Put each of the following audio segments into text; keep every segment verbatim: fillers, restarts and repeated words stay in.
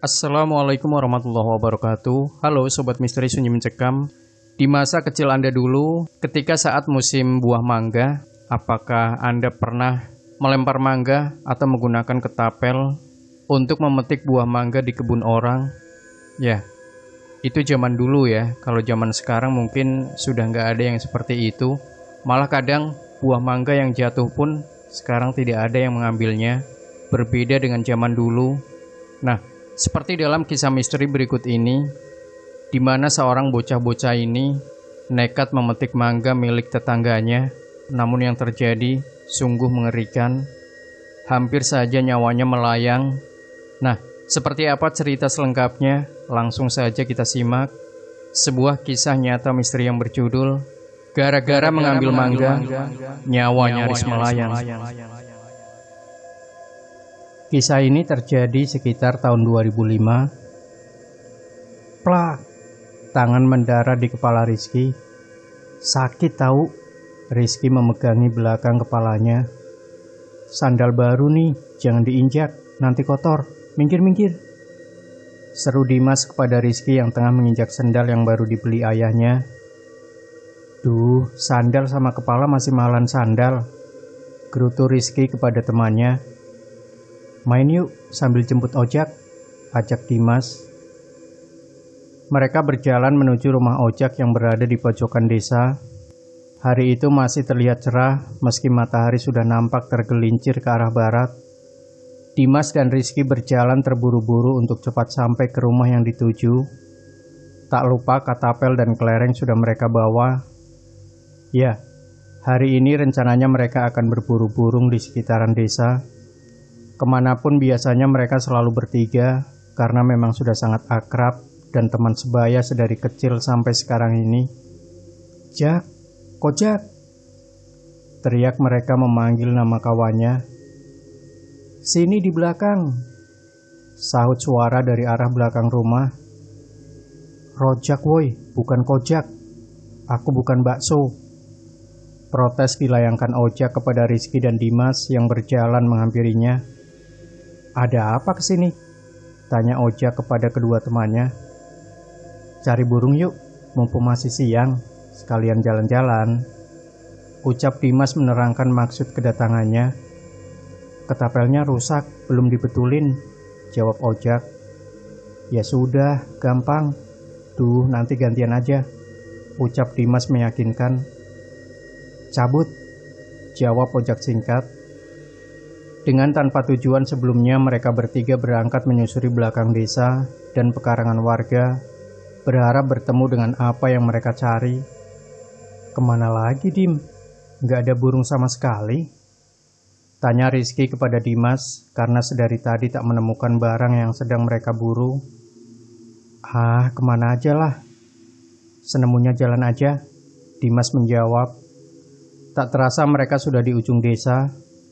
Assalamualaikum warahmatullahi wabarakatuh. Halo Sobat Misteri Sunyi Mencekam. Di masa kecil Anda dulu, ketika saat musim buah mangga, apakah Anda pernah melempar mangga atau menggunakan ketapel untuk memetik buah mangga di kebun orang? Ya, itu zaman dulu ya. Kalau zaman sekarang mungkin sudah nggak ada yang seperti itu. Malah kadang buah mangga yang jatuh pun sekarang tidak ada yang mengambilnya. Berbeda dengan zaman dulu. Nah, seperti dalam kisah misteri berikut ini, di mana seorang bocah-bocah ini nekat memetik mangga milik tetangganya, namun yang terjadi sungguh mengerikan. Hampir saja nyawanya melayang. Nah, seperti apa cerita selengkapnya? Langsung saja kita simak. Sebuah kisah nyata misteri yang berjudul Gara-gara mengambil mangga, nyawa nyaris melayang. Kisah ini terjadi sekitar tahun dua ribu lima. Plak, tangan mendarat di kepala Rizky. Sakit tahu. Rizky memegangi belakang kepalanya. Sandal baru nih, jangan diinjak, nanti kotor. Minggir-minggir. Seru Dimas kepada Rizky yang tengah menginjak sandal yang baru dibeli ayahnya. Duh, sandal sama kepala masih mahalan sandal. Gerutu Rizky kepada temannya. Main yuk sambil jemput ojek, ajak Dimas. Mereka berjalan menuju rumah ojek yang berada di pojokan desa. Hari itu masih terlihat cerah meski matahari sudah nampak tergelincir ke arah barat. Dimas dan Rizky berjalan terburu-buru untuk cepat sampai ke rumah yang dituju. Tak lupa katapel dan kelereng sudah mereka bawa. Ya, hari ini rencananya mereka akan berburu burung di sekitaran desa. Kemanapun biasanya mereka selalu bertiga, karena memang sudah sangat akrab dan teman sebaya sedari kecil sampai sekarang ini. Jak, Kojak, teriak mereka memanggil nama kawannya. Sini di belakang, sahut suara dari arah belakang rumah. Rojak woi, bukan Kojak, aku bukan bakso. Protes dilayangkan ojek kepada Rizky dan Dimas yang berjalan menghampirinya. Ada apa kesini? Tanya ojek kepada kedua temannya. Cari burung yuk, mumpung masih siang, sekalian jalan-jalan. Ucap Dimas menerangkan maksud kedatangannya. Ketapelnya rusak, belum dibetulin, jawab ojek. Ya sudah, gampang. Duh, nanti gantian aja, ucap Dimas meyakinkan. Cabut, jawab ojek singkat. Dengan tanpa tujuan sebelumnya mereka bertiga berangkat menyusuri belakang desa dan pekarangan warga, berharap bertemu dengan apa yang mereka cari. Kemana lagi, Dim? Gak ada burung sama sekali? Tanya Rizky kepada Dimas karena sedari tadi tak menemukan barang yang sedang mereka buru. Ah, kemana aja lah. Senemunya jalan aja, Dimas menjawab. Tak terasa mereka sudah di ujung desa.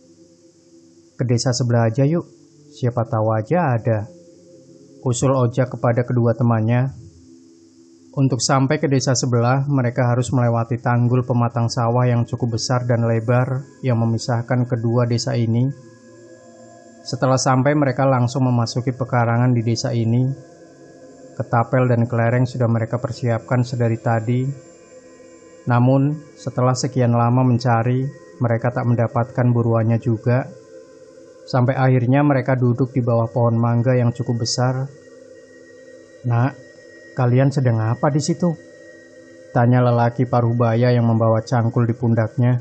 Ke desa sebelah aja yuk, siapa tahu aja ada, usul ojek kepada kedua temannya. Untuk sampai ke desa sebelah, mereka harus melewati tanggul pematang sawah yang cukup besar dan lebar yang memisahkan kedua desa ini. Setelah sampai, mereka langsung memasuki pekarangan di desa ini. Ketapel dan kelereng sudah mereka persiapkan sedari tadi. Namun, setelah sekian lama mencari, mereka tak mendapatkan buruannya juga. Sampai akhirnya mereka duduk di bawah pohon mangga yang cukup besar. Nak, kalian sedang apa di situ? Tanya lelaki paruh baya yang membawa cangkul di pundaknya.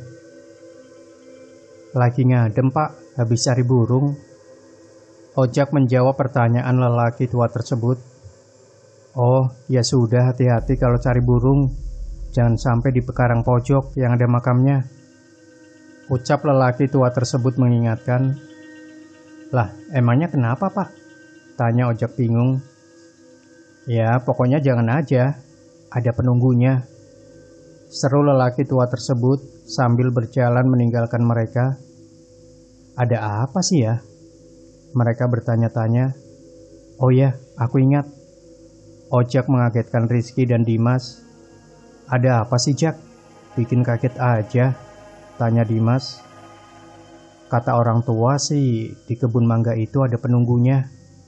Lagi ngadem pak, habis cari burung. Ojek menjawab pertanyaan lelaki tua tersebut. Oh, ya sudah, hati-hati kalau cari burung. Jangan sampai di pekarang pojok yang ada makamnya, ucap lelaki tua tersebut mengingatkan. Lah, emangnya kenapa pak? Tanya ojek bingung. Ya, pokoknya jangan aja, ada penunggunya, seru lelaki tua tersebut sambil berjalan meninggalkan mereka. Ada apa sih ya? Mereka bertanya-tanya. Oh ya, aku ingat. Ojek mengagetkan Rizky dan Dimas. Ada apa sih Jak? Bikin kaget aja, tanya Dimas. Kata orang tua sih, di kebun mangga itu ada penunggunya.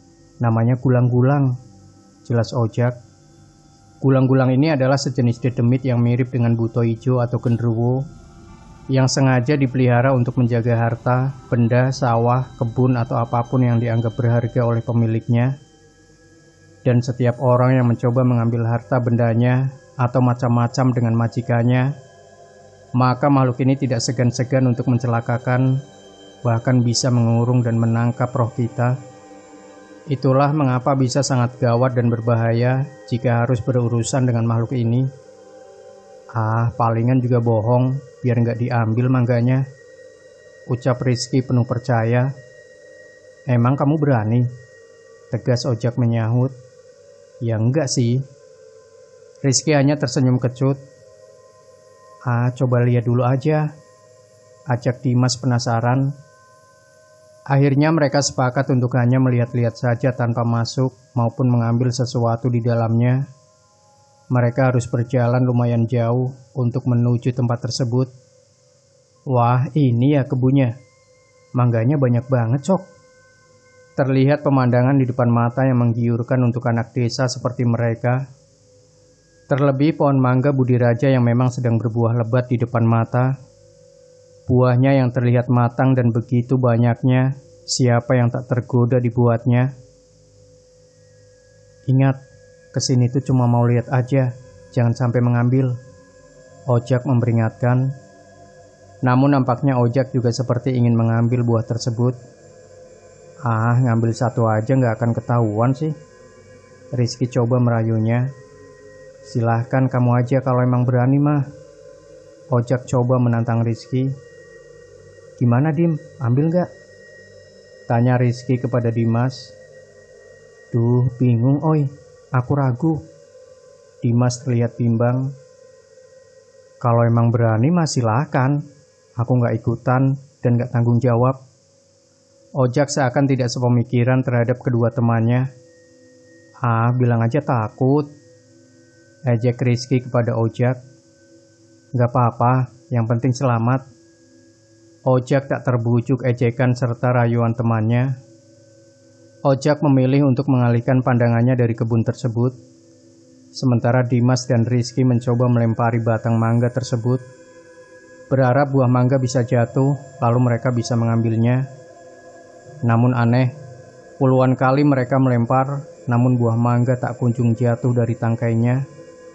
Namanya gulang-gulang, jelas Ojak. Gulang-gulang ini adalah sejenis dedemit yang mirip dengan buto ijo atau genderuwo yang sengaja dipelihara untuk menjaga harta, benda, sawah, kebun atau apapun yang dianggap berharga oleh pemiliknya. Dan setiap orang yang mencoba mengambil harta bendanya atau macam-macam dengan majikannya, maka makhluk ini tidak segan-segan untuk mencelakakan, bahkan bisa mengurung dan menangkap roh kita. Itulah mengapa bisa sangat gawat dan berbahaya jika harus berurusan dengan makhluk ini. Ah, palingan juga bohong, biar nggak diambil mangganya, ucap Rizky penuh percaya. Emang kamu berani? Tegas Ojak menyahut. Ya enggak sih. Rizky hanya tersenyum kecut. Ah, coba lihat dulu aja, ajak Dimas penasaran. Akhirnya mereka sepakat untuk hanya melihat-lihat saja tanpa masuk maupun mengambil sesuatu di dalamnya. Mereka harus berjalan lumayan jauh untuk menuju tempat tersebut. Wah, ini ya kebunnya. Mangganya banyak banget, Cok. Terlihat pemandangan di depan mata yang menggiurkan untuk anak desa seperti mereka. Terlebih pohon mangga Budi Raja yang memang sedang berbuah lebat di depan mata. Buahnya yang terlihat matang dan begitu banyaknya, siapa yang tak tergoda dibuatnya. Ingat, kesini tuh cuma mau lihat aja, jangan sampai mengambil, Ojak memperingatkan. Namun nampaknya Ojak juga seperti ingin mengambil buah tersebut. Ah, ngambil satu aja nggak akan ketahuan sih. Rizky coba merayunya. Silahkan kamu aja kalau emang berani mah. Ojak coba menantang Rizky. Gimana Dim, ambil nggak? Tanya Rizky kepada Dimas. Duh, bingung oi, aku ragu. Dimas terlihat bimbang. Kalau emang berani mah silahkan. Aku nggak ikutan dan nggak tanggung jawab. Ojak seakan tidak sepemikiran terhadap kedua temannya. Ah, bilang aja takut, ejek Rizky kepada Ojak. Gak apa-apa, yang penting selamat. Ojak tak terbujuk ejekan serta rayuan temannya. Ojak memilih untuk mengalihkan pandangannya dari kebun tersebut. Sementara Dimas dan Rizky mencoba melempari batang mangga tersebut, berharap buah mangga bisa jatuh, lalu mereka bisa mengambilnya. Namun aneh, puluhan kali mereka melempar, namun buah mangga tak kunjung jatuh dari tangkainya.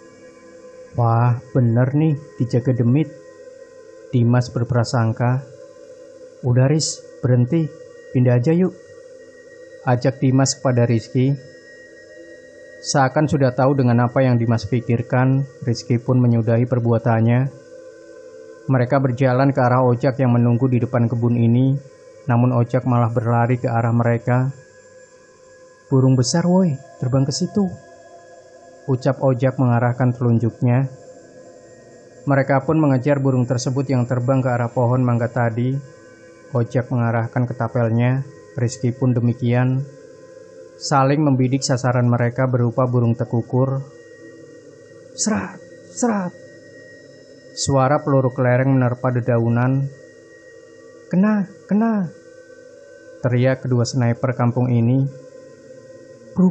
Wah, bener nih, dijaga demit. Dimas berprasangka. Udah Riz, berhenti, pindah aja yuk, ajak Dimas kepada Rizky. Seakan sudah tahu dengan apa yang Dimas pikirkan, Rizky pun menyudahi perbuatannya. Mereka berjalan ke arah Ojak yang menunggu di depan kebun ini. Namun Ojak malah berlari ke arah mereka. Burung besar woi, terbang ke situ, ucap Ojak mengarahkan telunjuknya. Mereka pun mengejar burung tersebut yang terbang ke arah pohon mangga tadi. Ojak mengarahkan ketapelnya, Rizky pun demikian. Saling membidik sasaran mereka berupa burung tekukur. Serat, serat. Suara peluru kelereng menerpa dedaunan. Kena, kena, teriak kedua sniper kampung ini. Bruk.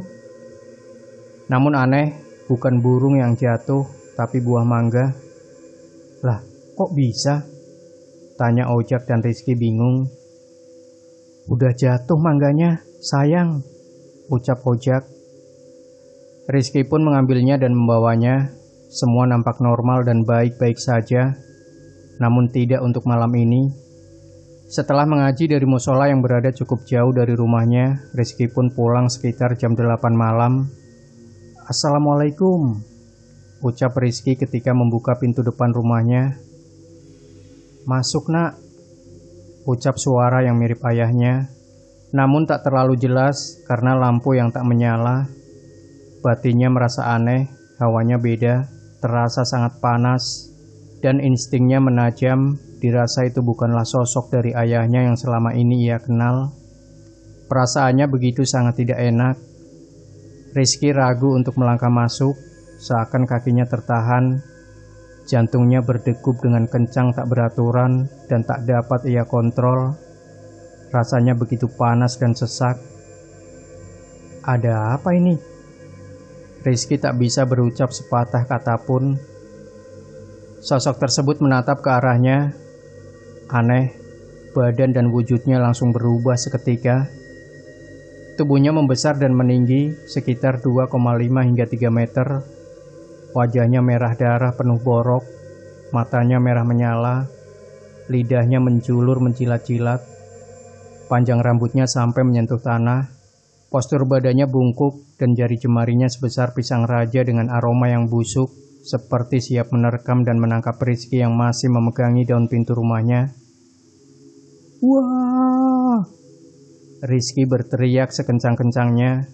Namun aneh, bukan burung yang jatuh, tapi buah mangga. Lah, kok bisa? Tanya Ojak dan Rizky bingung. Udah jatuh mangganya, sayang, ucap Ojak. Rizky pun mengambilnya dan membawanya. Semua nampak normal dan baik-baik saja. Namun tidak untuk malam ini. Setelah mengaji dari musola yang berada cukup jauh dari rumahnya, Rizky pun pulang sekitar jam delapan malam. Assalamualaikum, ucap Rizky ketika membuka pintu depan rumahnya. Masuk nak, ucap suara yang mirip ayahnya, namun tak terlalu jelas karena lampu yang tak menyala. Batinnya merasa aneh, hawanya beda, terasa sangat panas, dan instingnya menajam. Dirasa itu bukanlah sosok dari ayahnya yang selama ini ia kenal. Perasaannya begitu sangat tidak enak. Rizky ragu untuk melangkah masuk, seakan kakinya tertahan. Jantungnya berdegup dengan kencang tak beraturan dan tak dapat ia kontrol. Rasanya begitu panas dan sesak. Ada apa ini? Rizky tak bisa berucap sepatah kata pun. Sosok tersebut menatap ke arahnya. Aneh, badan dan wujudnya langsung berubah seketika. Tubuhnya membesar dan meninggi sekitar dua koma lima hingga tiga meter. Wajahnya merah darah penuh borok, matanya merah menyala, lidahnya menjulur menjilat-jilat. Panjang rambutnya sampai menyentuh tanah. Postur badannya bungkuk dan jari jemarinya sebesar pisang raja dengan aroma yang busuk, seperti siap menerkam dan menangkap Rizky yang masih memegangi daun pintu rumahnya. Wah! Rizky berteriak sekencang-kencangnya.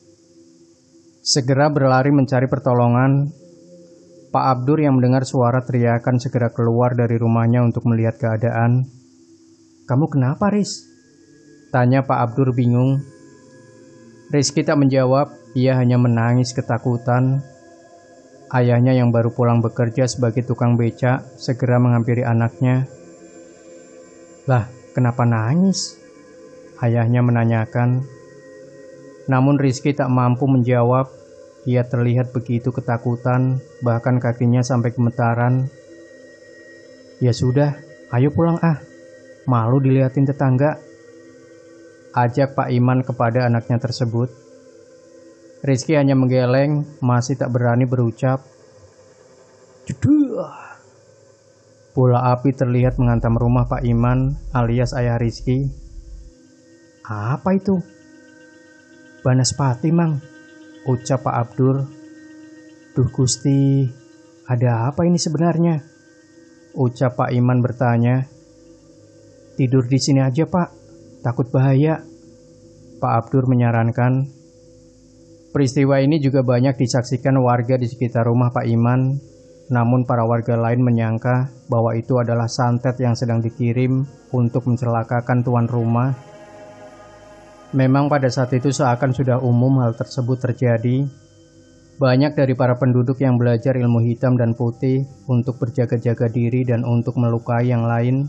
Segera berlari mencari pertolongan. Pak Abdur yang mendengar suara teriakan segera keluar dari rumahnya untuk melihat keadaan. Kamu kenapa, Riz? Tanya Pak Abdur bingung. Rizky tak menjawab, ia hanya menangis ketakutan. Ayahnya yang baru pulang bekerja sebagai tukang becak segera menghampiri anaknya. Lah, kenapa nangis? Ayahnya menanyakan. Namun Rizky tak mampu menjawab. Ia terlihat begitu ketakutan, bahkan kakinya sampai gemetaran. Ya sudah, ayo pulang ah. Malu dilihatin tetangga. Ajak Pak Iman kepada anaknya tersebut. Rizky hanya menggeleng, masih tak berani berucap. Jeduh. Bola api terlihat menghantam rumah Pak Iman alias ayah Rizky. Apa itu? Banaspati, Mang, ucap Pak Abdur. Duh Gusti, ada apa ini sebenarnya? Ucap Pak Iman bertanya. Tidur di sini aja, Pak. Takut bahaya, Pak Abdur menyarankan. Peristiwa ini juga banyak disaksikan warga di sekitar rumah Pak Iman. Namun para warga lain menyangka bahwa itu adalah santet yang sedang dikirim untuk mencelakakan tuan rumah. Memang pada saat itu seakan sudah umum hal tersebut terjadi. Banyak dari para penduduk yang belajar ilmu hitam dan putih untuk berjaga-jaga diri dan untuk melukai yang lain.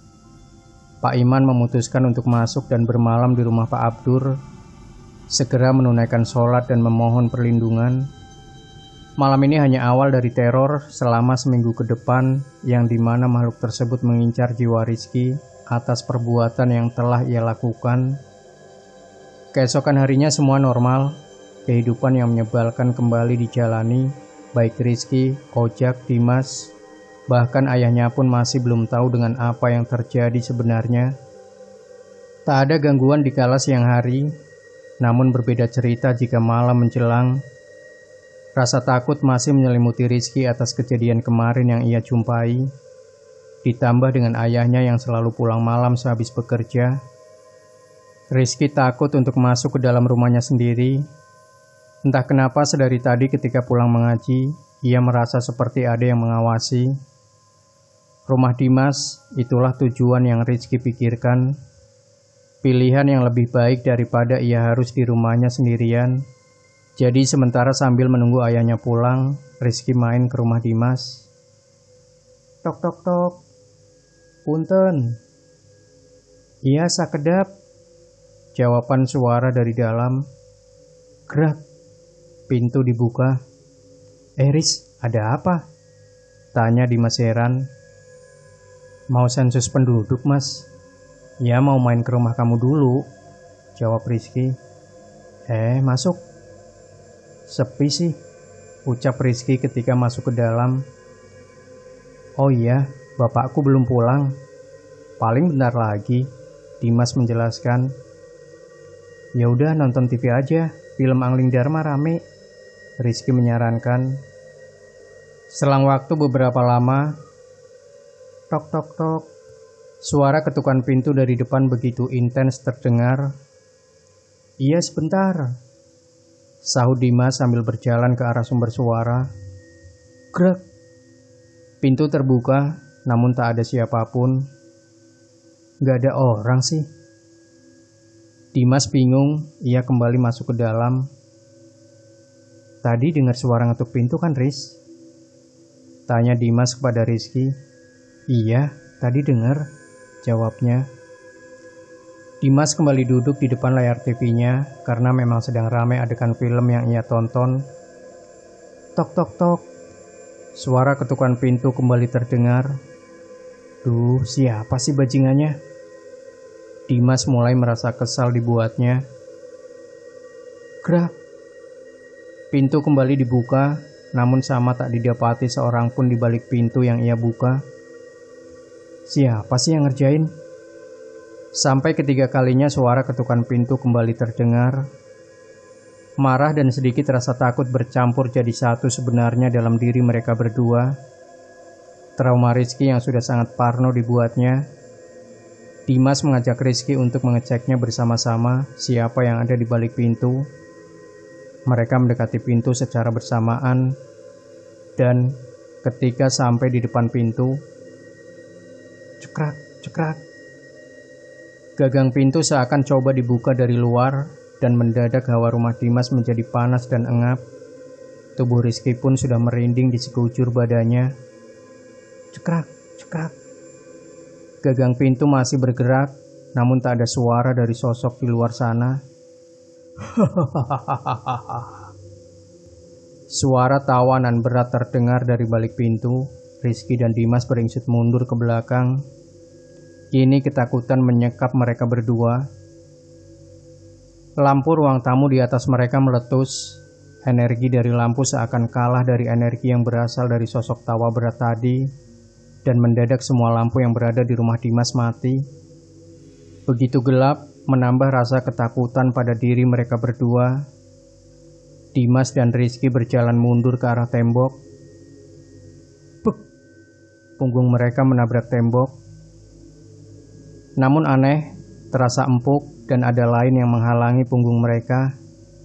Pak Iman memutuskan untuk masuk dan bermalam di rumah Pak Abdur, segera menunaikan sholat dan memohon perlindungan. Malam ini hanya awal dari teror selama seminggu ke depan, yang dimana makhluk tersebut mengincar jiwa Rizky atas perbuatan yang telah ia lakukan. Keesokan harinya semua normal, kehidupan yang menyebalkan kembali dijalani, baik Rizky, Ojak, Dimas, bahkan ayahnya pun masih belum tahu dengan apa yang terjadi sebenarnya. Tak ada gangguan di kala siang hari, namun berbeda cerita jika malam menjelang. Rasa takut masih menyelimuti Rizky atas kejadian kemarin yang ia jumpai, ditambah dengan ayahnya yang selalu pulang malam sehabis bekerja. Rizky takut untuk masuk ke dalam rumahnya sendiri. Entah kenapa sedari tadi ketika pulang mengaji, ia merasa seperti ada yang mengawasi. Rumah Dimas, itulah tujuan yang Rizky pikirkan. Pilihan yang lebih baik daripada ia harus di rumahnya sendirian. Jadi sementara sambil menunggu ayahnya pulang, Rizky main ke rumah Dimas. Tok tok tok. Punten. Iya sakedap. Jawaban suara dari dalam. Gerak. Pintu dibuka. Eh Riz, ada apa? Tanya Dimas heran. Mau sensus penduduk, Mas. Ya, mau main ke rumah kamu dulu, jawab Rizky. Eh, masuk. Sepi sih, ucap Rizky ketika masuk ke dalam. Oh iya, bapakku belum pulang. Paling bentar lagi, Dimas menjelaskan. Ya udah nonton T V aja, film Angling Dharma rame, Rizky menyarankan. Selang waktu beberapa lama, tok tok tok. Suara ketukan pintu dari depan begitu intens terdengar. Iya sebentar, sahut Dimas sambil berjalan ke arah sumber suara. Gerak. Pintu terbuka, namun tak ada siapapun. Gak ada orang sih. Dimas bingung, ia kembali masuk ke dalam. Tadi dengar suara ngetuk pintu kan, Riz? Tanya Dimas kepada Rizky. Iya, tadi dengar, jawabnya. Dimas kembali duduk di depan layar T V-nya karena memang sedang ramai adegan film yang ia tonton. Tok tok tok. Suara ketukan pintu kembali terdengar. Duh, siapa sih bajingannya? Dimas mulai merasa kesal dibuatnya. Gerak. Pintu kembali dibuka, namun sama tak didapati seorang pun di balik pintu yang ia buka. Siapa sih yang ngerjain? Sampai ketiga kalinya suara ketukan pintu kembali terdengar. Marah dan sedikit rasa takut bercampur jadi satu sebenarnya dalam diri mereka berdua. Trauma Rizky yang sudah sangat parno dibuatnya. Dimas mengajak Rizky untuk mengeceknya bersama-sama siapa yang ada di balik pintu. Mereka mendekati pintu secara bersamaan. Dan ketika sampai di depan pintu, cekrak, cekrak. Gagang pintu seakan coba dibuka dari luar, dan mendadak hawa rumah Dimas menjadi panas dan engap. Tubuh Rizky pun sudah merinding di sekujur badannya. Cekrak, cekrak. Gagang pintu masih bergerak, namun tak ada suara dari sosok di luar sana. Suara tawanan berat terdengar dari balik pintu. Rizky dan Dimas beringsut mundur ke belakang. Kini ketakutan menyekap mereka berdua. Lampu ruang tamu di atas mereka meletus. Energi dari lampu seakan kalah dari energi yang berasal dari sosok tawa berat tadi. Dan mendadak semua lampu yang berada di rumah Dimas mati. Begitu gelap, menambah rasa ketakutan pada diri mereka berdua. Dimas dan Rizky berjalan mundur ke arah tembok. Bek! Punggung mereka menabrak tembok. Namun aneh, terasa empuk dan ada lain yang menghalangi punggung mereka.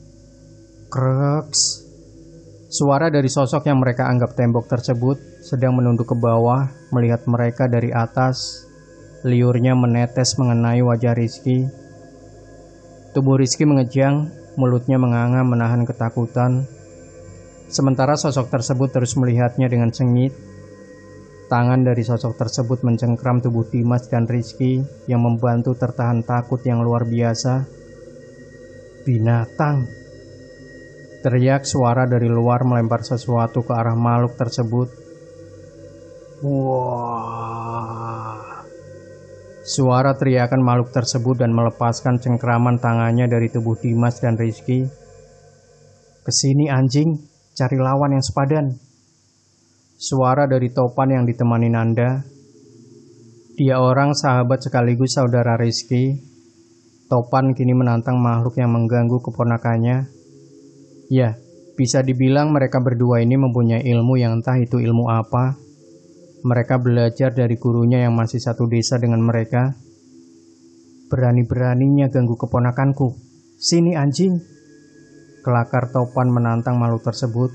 Kreks. Suara dari sosok yang mereka anggap tembok tersebut sedang menunduk ke bawah melihat mereka dari atas. Liurnya menetes mengenai wajah Rizky. Tubuh Rizky mengejang, mulutnya menganga menahan ketakutan. Sementara sosok tersebut terus melihatnya dengan sengit. Tangan dari sosok tersebut mencengkram tubuh Dimas dan Rizky yang membantu tertahan takut yang luar biasa. Binatang! Teriak suara dari luar melempar sesuatu ke arah makhluk tersebut. Wah! Suara teriakan makhluk tersebut dan melepaskan cengkraman tangannya dari tubuh Dimas dan Rizky. Kesini anjing, cari lawan yang sepadan. Suara dari Topan yang ditemani Nanda. Dia orang sahabat sekaligus saudara Rizky. Topan kini menantang makhluk yang mengganggu keponakannya. Ya, bisa dibilang mereka berdua ini mempunyai ilmu yang entah itu ilmu apa. Mereka belajar dari gurunya yang masih satu desa dengan mereka. Berani-beraninya ganggu keponakanku. Sini anjing. Kelakar Topan menantang makhluk tersebut.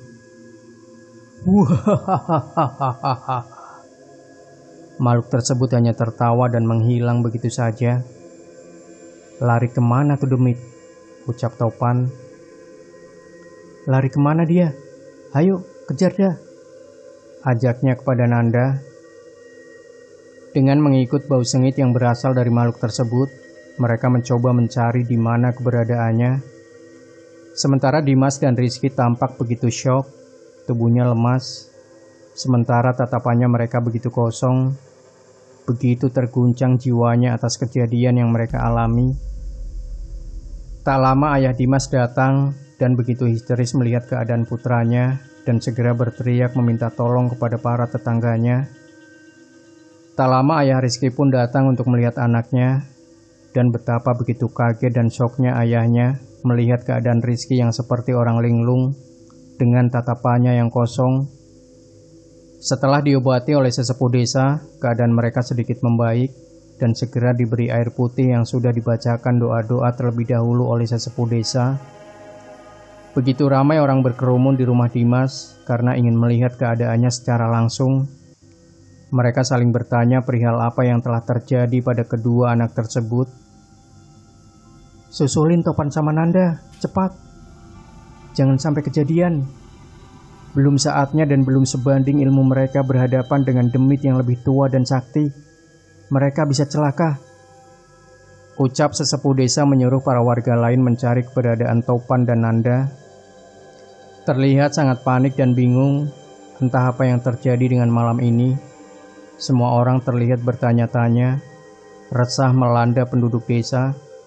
Wahahaha. Makhluk tersebut hanya tertawa dan menghilang begitu saja. Lari kemana tuh demit? Ucap Topan. Lari kemana dia? Ayo, kejar dah. Ajaknya kepada Nanda. Dengan mengikut bau sengit yang berasal dari makhluk tersebut, mereka mencoba mencari di mana keberadaannya. Sementara Dimas dan Rizky tampak begitu syok. Tubuhnya lemas, sementara tatapannya mereka begitu kosong, begitu terguncang jiwanya atas kejadian yang mereka alami. Tak lama ayah Dimas datang dan begitu histeris melihat keadaan putranya dan segera berteriak meminta tolong kepada para tetangganya. Tak lama ayah Rizky pun datang untuk melihat anaknya dan betapa begitu kaget dan syoknya ayahnya melihat keadaan Rizky yang seperti orang linglung. Dengan tatapannya yang kosong. Setelah diobati oleh sesepuh desa, keadaan mereka sedikit membaik dan segera diberi air putih yang sudah dibacakan doa-doa terlebih dahulu oleh sesepuh desa. Begitu ramai orang berkerumun di rumah Dimas karena ingin melihat keadaannya secara langsung. Mereka saling bertanya perihal apa yang telah terjadi pada kedua anak tersebut. Susulin Topan sama Nanda, cepat! Jangan sampai kejadian. Belum saatnya dan belum sebanding ilmu mereka berhadapan dengan demit yang lebih tua dan sakti. Mereka bisa celaka. Ucap sesepuh desa menyuruh para warga lain mencari keberadaan Topan dan Nanda. Terlihat sangat panik dan bingung, entah apa yang terjadi dengan malam ini. Semua orang terlihat bertanya-tanya, resah melanda penduduk desa.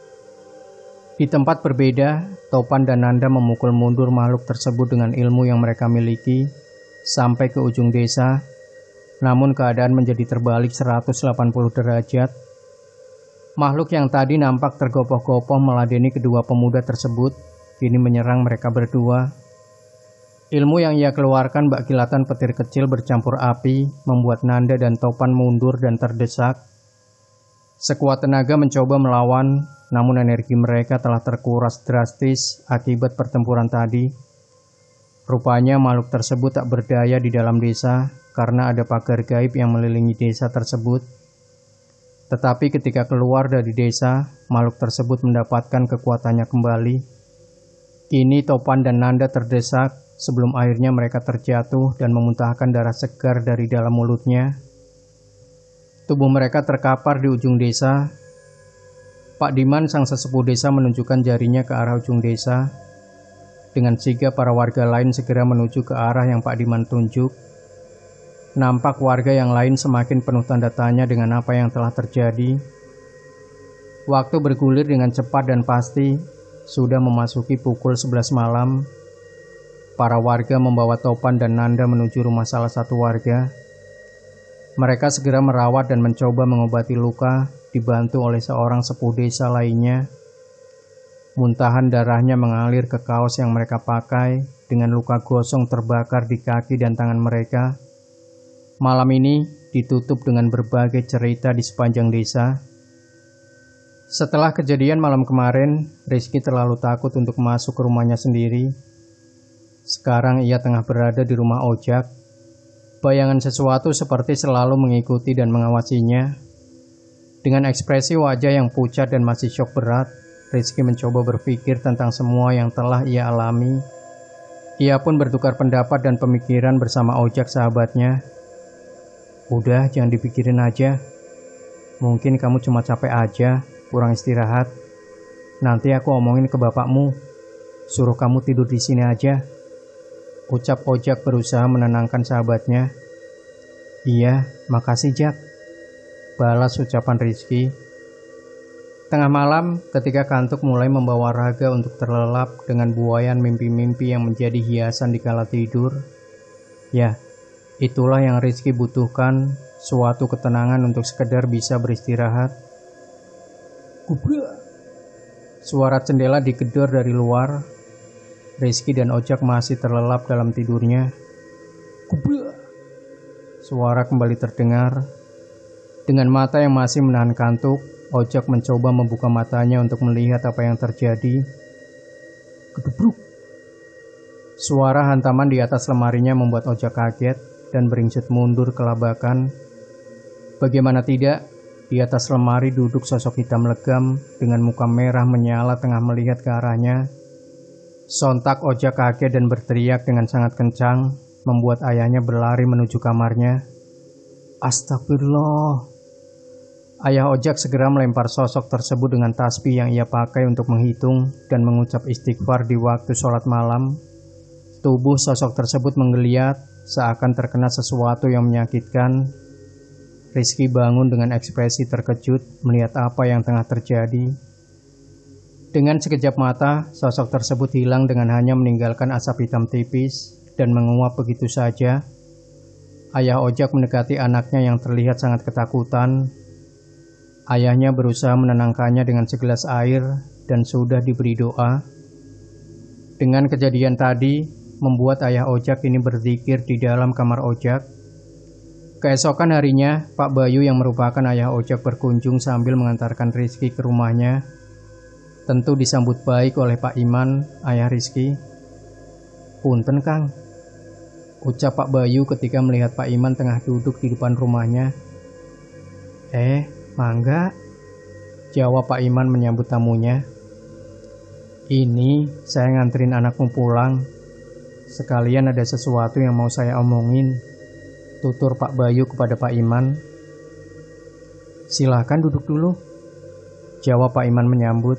Di tempat berbeda, Topan dan Nanda memukul mundur makhluk tersebut dengan ilmu yang mereka miliki sampai ke ujung desa. Namun keadaan menjadi terbalik seratus delapan puluh derajat. Makhluk yang tadi nampak tergopoh-gopoh meladeni kedua pemuda tersebut, kini menyerang mereka berdua. Ilmu yang ia keluarkan bak kilatan petir kecil bercampur api, membuat Nanda dan Topan mundur dan terdesak. Sekuat tenaga mencoba melawan, namun energi mereka telah terkuras drastis akibat pertempuran tadi. Rupanya makhluk tersebut tak berdaya di dalam desa, karena ada pagar gaib yang mengelilingi desa tersebut. Tetapi ketika keluar dari desa, makhluk tersebut mendapatkan kekuatannya kembali. Kini Topan dan Nanda terdesak sebelum akhirnya mereka terjatuh dan memuntahkan darah segar dari dalam mulutnya. Tubuh mereka terkapar di ujung desa. Pak Diman sang sesepuh desa menunjukkan jarinya ke arah ujung desa. Dengan sigap para warga lain segera menuju ke arah yang Pak Diman tunjuk. Nampak warga yang lain semakin penuh tanda tanya dengan apa yang telah terjadi. Waktu bergulir dengan cepat dan pasti, sudah memasuki pukul sebelas malam. Para warga membawa Topan dan Nanda menuju rumah salah satu warga. Mereka segera merawat dan mencoba mengobati luka, dibantu oleh seorang sepuh desa lainnya. Muntahan darahnya mengalir ke kaos yang mereka pakai, dengan luka gosong terbakar di kaki dan tangan mereka. Malam ini ditutup dengan berbagai cerita di sepanjang desa. Setelah kejadian malam kemarin, Rizky terlalu takut untuk masuk ke rumahnya sendiri. Sekarang ia tengah berada di rumah Ojak. Bayangan sesuatu seperti selalu mengikuti dan mengawasinya. Dengan ekspresi wajah yang pucat dan masih syok berat, Rizky mencoba berpikir tentang semua yang telah ia alami. Ia pun bertukar pendapat dan pemikiran bersama Ojak sahabatnya. Udah, jangan dipikirin aja. Mungkin kamu cuma capek aja, kurang istirahat. Nanti aku omongin ke bapakmu. Suruh kamu tidur di sini aja. Ucap Ojak berusaha menenangkan sahabatnya. Iya, makasih Jak. Balas ucapan Rizky. Tengah malam, ketika kantuk mulai membawa raga untuk terlelap dengan buayan mimpi-mimpi yang menjadi hiasan di kala tidur. Ya, itulah yang Rizky butuhkan, suatu ketenangan untuk sekedar bisa beristirahat. Kubra. Suara jendela digedor dari luar. Rizky dan Ojak masih terlelap dalam tidurnya. Kubra. Suara kembali terdengar. Dengan mata yang masih menahan kantuk, Ojak mencoba membuka matanya untuk melihat apa yang terjadi. Kedebruk. Suara hantaman di atas lemarinya membuat Ojak kaget dan beringsut mundur ke labakan. Bagaimana tidak, di atas lemari duduk sosok hitam legam dengan muka merah menyala tengah melihat ke arahnya. Sontak Ojak kaget dan berteriak dengan sangat kencang, membuat ayahnya berlari menuju kamarnya. Astagfirullah. Ayah Ojak segera melempar sosok tersebut dengan tasbih yang ia pakai untuk menghitung dan mengucap istighfar di waktu sholat malam. Tubuh sosok tersebut menggeliat, seakan terkena sesuatu yang menyakitkan. Rizky bangun dengan ekspresi terkejut melihat apa yang tengah terjadi. Dengan sekejap mata, sosok tersebut hilang dengan hanya meninggalkan asap hitam tipis dan menguap begitu saja. Ayah Ojak mendekati anaknya yang terlihat sangat ketakutan. Ayahnya berusaha menenangkannya dengan segelas air dan sudah diberi doa. Dengan kejadian tadi, membuat ayah Ojak ini berzikir di dalam kamar Ojak. Keesokan harinya, Pak Bayu yang merupakan ayah Ojak berkunjung sambil mengantarkan Rizky ke rumahnya. Tentu disambut baik oleh Pak Iman, ayah Rizky. Punten Kang, ucap Pak Bayu ketika melihat Pak Iman tengah duduk di depan rumahnya. Eh, mangga, jawab Pak Iman menyambut tamunya. Ini saya nganterin anakmu pulang. Sekalian ada sesuatu yang mau saya omongin, tutur Pak Bayu kepada Pak Iman. Silakan duduk dulu, Jawab Pak Iman menyambut.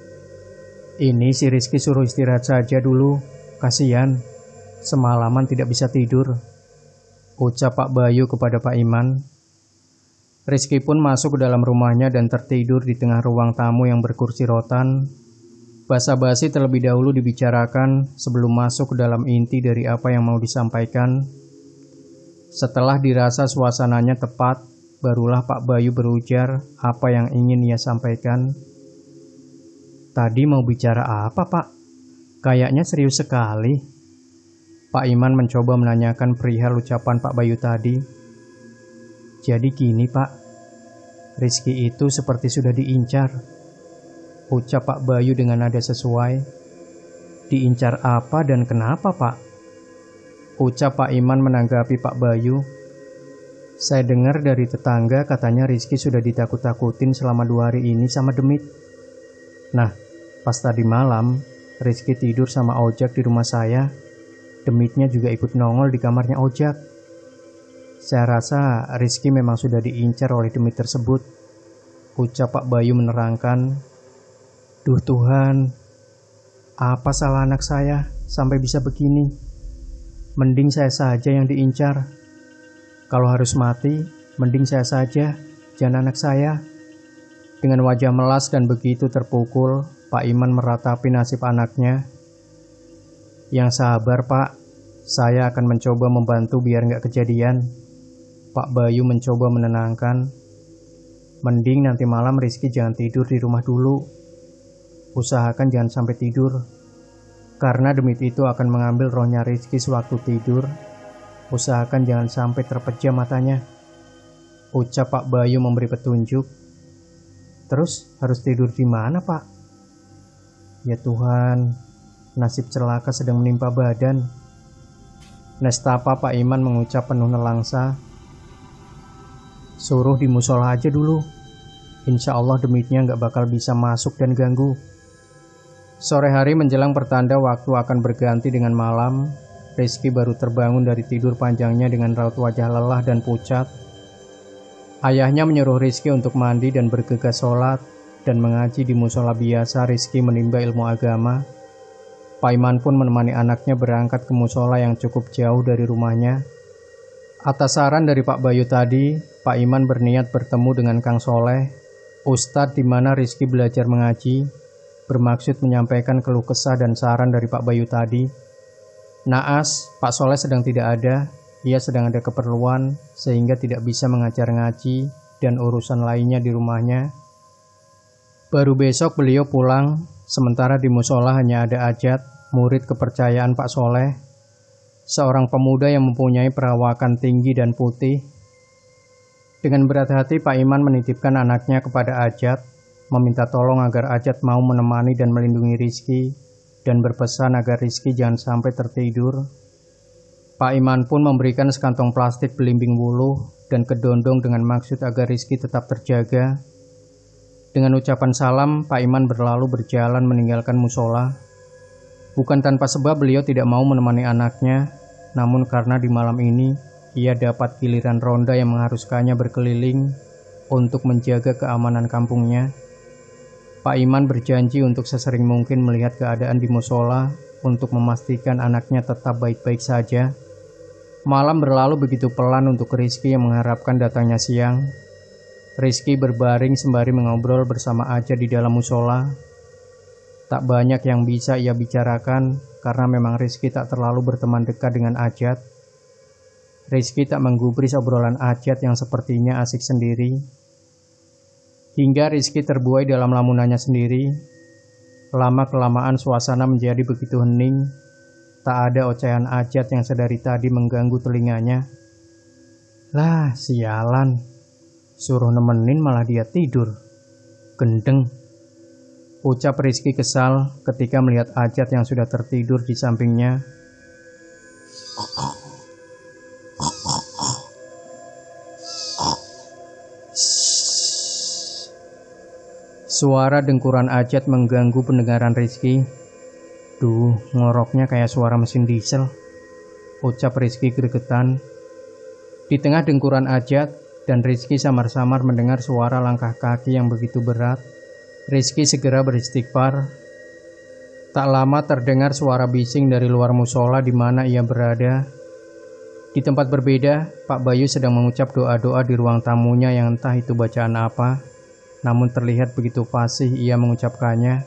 Ini si Rizky suruh istirahat saja dulu, kasihan, semalaman tidak bisa tidur, ucap Pak Bayu kepada Pak Iman. Rizky pun masuk ke dalam rumahnya dan tertidur di tengah ruang tamu yang berkursi rotan. Basa-basi terlebih dahulu dibicarakan sebelum masuk ke dalam inti dari apa yang mau disampaikan. Setelah dirasa suasananya tepat, barulah Pak Bayu berujar apa yang ingin ia sampaikan. Tadi mau bicara apa, Pak? Kayaknya serius sekali. Pak Iman mencoba menanyakan perihal ucapan Pak Bayu tadi. Jadi gini, Pak. Rizky itu seperti sudah diincar, ucap Pak Bayu dengan nada sesuai. Diincar apa dan kenapa, Pak? Ucap Pak Iman menanggapi Pak Bayu. Saya dengar dari tetangga katanya Rizky sudah ditakut-takutin selama dua hari ini sama Demit. Nah, pas tadi malam, Rizky tidur sama Ojak di rumah saya. Demitnya juga ikut nongol di kamarnya Ojak. Saya rasa Rizky memang sudah diincar oleh Demit tersebut, ucap Pak Bayu menerangkan. Duh Tuhan, apa salah anak saya sampai bisa begini? Mending saya saja yang diincar. Kalau harus mati, mending saya saja, jangan anak saya. Dengan wajah melas dan begitu terpukul, Pak Iman meratapi nasib anaknya. Yang sabar, Pak. Saya akan mencoba membantu biar nggak kejadian. Pak Bayu mencoba menenangkan. Mending nanti malam Rizky jangan tidur di rumah dulu. Usahakan jangan sampai tidur. Karena Demit itu akan mengambil rohnya Rizky sewaktu tidur. Usahakan jangan sampai terpejam matanya, ucap Pak Bayu memberi petunjuk. Terus harus tidur di mana, Pak? Ya Tuhan, nasib celaka sedang menimpa badan. Nestapa Pak Iman mengucap penuh nelangsa. Suruh di musola aja dulu. Insya Allah Demitnya nggak bakal bisa masuk dan ganggu. Sore hari menjelang pertanda waktu akan berganti dengan malam. Rizky baru terbangun dari tidur panjangnya dengan raut wajah lelah dan pucat. Ayahnya menyuruh Rizky untuk mandi dan bergegas sholat dan mengaji di musola biasa Rizky menimba ilmu agama. Pak Iman pun menemani anaknya berangkat ke musola yang cukup jauh dari rumahnya. Atas saran dari Pak Bayu tadi, Pak Iman berniat bertemu dengan Kang Soleh, Ustadz di mana Rizky belajar mengaji, bermaksud menyampaikan keluh kesah dan saran dari Pak Bayu tadi. Naas, Pak Soleh sedang tidak ada, ia sedang ada keperluan sehingga tidak bisa mengajar ngaji dan urusan lainnya di rumahnya. Baru besok beliau pulang, sementara di musola hanya ada Ajat, murid kepercayaan Pak Soleh, seorang pemuda yang mempunyai perawakan tinggi dan putih. Dengan berat hati Pak Iman menitipkan anaknya kepada Ajat, meminta tolong agar Ajat mau menemani dan melindungi Rizky, dan berpesan agar Rizky jangan sampai tertidur. Pak Iman pun memberikan sekantong plastik belimbing wuluh dan kedondong dengan maksud agar Rizky tetap terjaga. Dengan ucapan salam, Pak Iman berlalu berjalan meninggalkan musola. Bukan tanpa sebab beliau tidak mau menemani anaknya, namun karena di malam ini ia dapat giliran ronda yang mengharuskannya berkeliling untuk menjaga keamanan kampungnya. Pak Iman berjanji untuk sesering mungkin melihat keadaan di musola untuk memastikan anaknya tetap baik-baik saja. Malam berlalu begitu pelan untuk Rizky yang mengharapkan datangnya siang. Rizky berbaring sembari mengobrol bersama Ajat di dalam musola. Tak banyak yang bisa ia bicarakan karena memang Rizky tak terlalu berteman dekat dengan Ajat. Rizky tak menggubris obrolan Ajat yang sepertinya asik sendiri. Hingga Rizky terbuai dalam lamunannya sendiri. Lama-kelamaan suasana menjadi begitu hening. Tak ada ocehan Ajat yang sedari tadi mengganggu telinganya. Lah, sialan. Suruh nemenin malah dia tidur. Gendeng. Ucap Rizky kesal ketika melihat Ajat yang sudah tertidur di sampingnya. Suara dengkuran Ajat mengganggu pendengaran Rizky. Duh, ngoroknya kayak suara mesin diesel, ucap Rizky gregetan. Di tengah dengkuran Ajat dan Rizky samar-samar mendengar suara langkah kaki yang begitu berat. Rizky segera beristighfar. Tak lama terdengar suara bising dari luar musola di mana ia berada. Di tempat berbeda, Pak Bayu sedang mengucap doa-doa di ruang tamunya yang entah itu bacaan apa, namun terlihat begitu fasih ia mengucapkannya.